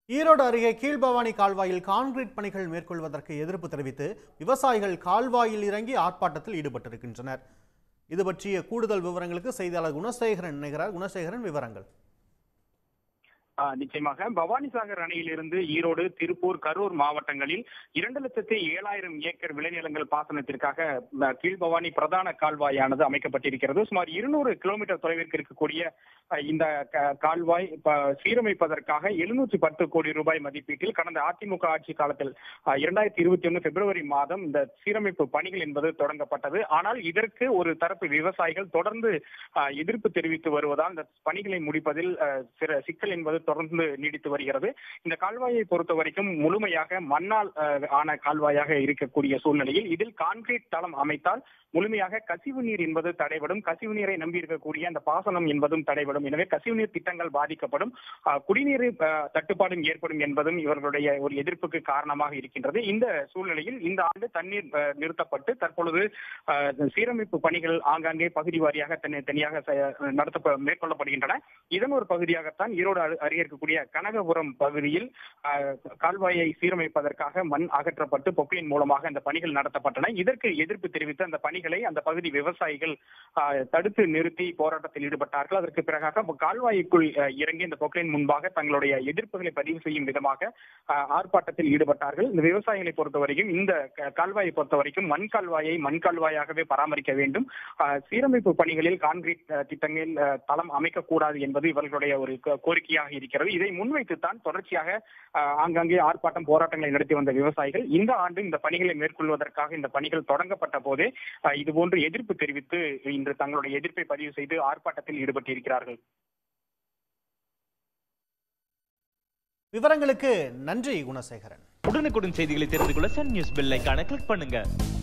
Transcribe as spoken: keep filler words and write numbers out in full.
ஈரோடு அருகே கீழ்பவானி கால்வாயில் கான்கிரீட் பணிகள் மேற்கொள்வதற்கு எதிர்ப்பு தெரிவித்து விவசாயிகள் கால்வாயில் இறங்கி ஆர்ப்பாட்டத்தில் ஈடுபட்டிருக்கின்றனர். இது பற்றிய கூடுதல் விவரங்களுக்கு செய்தியாளர் குணசேகரன் இணைகிறார். குணசேகரன், விவரங்கள். நிச்சயமாக பவானிசாகர் அணையிலிருந்து ஈரோடு, திருப்பூர், கரூர் மாவட்டங்களில் இரண்டு லட்சத்தி ஏழாயிரம் ஏக்கர் விளைநிலங்கள் பாசனத்திற்காக கீழ்பவானி பிரதான கால்வாயானது அமைக்கப்பட்டிருக்கிறது. சுமார் இருநூறு கிலோமீட்டர் தொலைவிற்கு இருக்கக்கூடிய இந்த கால்வாய் சீரமைப்பதற்காக எழுநூற்றி பத்து கோடி ரூபாய் மதிப்பீட்டில் கடந்த அதிமுக ஆட்சி காலத்தில் இரண்டாயிரத்தி இருபத்தி ஒன்னு பிப்ரவரி மாதம் இந்த சீரமைப்பு பணிகள் என்பது தொடங்கப்பட்டது. ஆனால் இதற்கு ஒரு தரப்பு விவசாயிகள் தொடர்ந்து எதிர்ப்பு தெரிவித்து வருவதால் இந்த பணிகளை முடிப்பதில் சிக்கல் என்பது தொடர்ந்து நீடித்து வருகிறது. இந்த கால்வாயை பொறுத்த வரைக்கும் முழுமையாக மண்ணால் ஆன கால்வாயாக இருக்கக்கூடிய சூழ்நிலையில் இதில் கான்கிரீட் தளம் அமைத்தால் முழுமையாக கசிவு நீர் என்பது தடைபடும். கசிவு நீரை நம்பி இருக்கக்கூடிய அந்த பாசனம் என்பதும் தடைபடும். எனவே கசிவு நீர் திட்டங்கள் பாதிக்கப்படும், குடிநீர் தட்டுப்பாடும் ஏற்படும் என்பதும் இவர்களுடைய ஒரு எதிர்ப்புக்கு காரணமாக இருக்கின்றது. இந்த சூழ்நிலையில் இந்த ஆண்டு தண்ணீர் நிறுத்தப்பட்டு தற்பொழுது சீரமைப்பு பணிகள் ஆங்காங்கே பகுதி வாரியாக தனியாக நடத்த மேற்கொள்ளப்படுகின்றன. இதன் ஒரு பகுதியாகத்தான் ஈரோடு அருகே இருக்கக்கூடிய கனகபுரம் பகுதியில் கால்வாயை சீரமைப்பதற்காக மண் அகற்றப்பட்டு பொக்லைன் மூலமாக அந்த பணிகள் நடத்தப்பட்டன. இதற்கு எதிர்ப்பு தெரிவித்து அந்த பணிகளை அந்த பகுதி விவசாயிகள் தடுத்து நிறுத்தி போராட்டத்தில் ஈடுபட்டார்கள். அதற்கு பிறகாக கால்வாய்க்குள் இறங்கி இந்த பொக்லைன் முன்பாக தங்களுடைய எதிர்ப்புகளை பதிவு செய்யும் விதமாக ஆர்ப்பாட்டத்தில் ஈடுபட்டார்கள். இந்த விவசாயிகளை பொறுத்தவரைக்கும் இந்த கால்வாயை பொறுத்தவரைக்கும் மண் கால்வாயை மண் கால்வாயாகவே பராமரிக்க வேண்டும், சீரமைப்பு பணிகளில் கான்கிரீட் திட்டங்கள் தளம் அமைக்கக்கூடாது என்பது இவர்களுடைய ஒரு கோரிக்கையாக இருக்கிறது. இதை முன்வைத்துத்தான் தொடர்ச்சியாக ஆங்காங்கே ஆர்ப்பாட்டம் போராட்டங்களை நடத்தி வந்த விவசாயிகள் இந்த ஆண்டு இந்த பணிகளை மேற்கொள்வதற்காக இந்த பணிகள் தொடங்கப்பட்ட போதே இதுபோன்று எதிர்ப்பு தெரிவித்து இன்று தங்களுடைய எதிர்ப்பை பதிவு செய்து ஆர்ப்பாட்டத்தில் ஈடுபட்டிருக்கிறார்கள். விவரங்களுக்கு நன்றி குணசேகரன். உடனுக்குடன் செய்திகளை தெரிந்து கொள்ள சன் நியூஸ் பெல் ஐகானை கிளிக் பண்ணுங்க.